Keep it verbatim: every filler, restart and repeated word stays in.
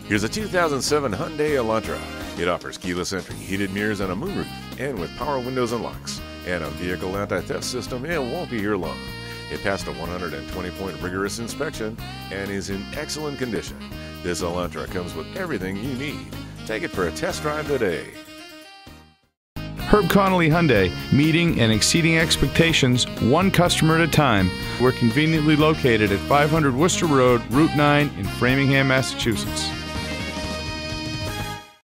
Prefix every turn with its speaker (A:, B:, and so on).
A: Here's a two thousand seven Hyundai Elantra. It offers keyless entry, heated mirrors, and a moonroof, and with power windows and locks. And a vehicle anti-theft system, it won't be here long. It passed a one hundred twenty point rigorous inspection and is in excellent condition. This Elantra comes with everything you need. Take it for a test drive today.
B: Herb Connolly Hyundai, meeting and exceeding expectations one customer at a time. We're conveniently located at five hundred Worcester Road, Route nine in Framingham, Massachusetts.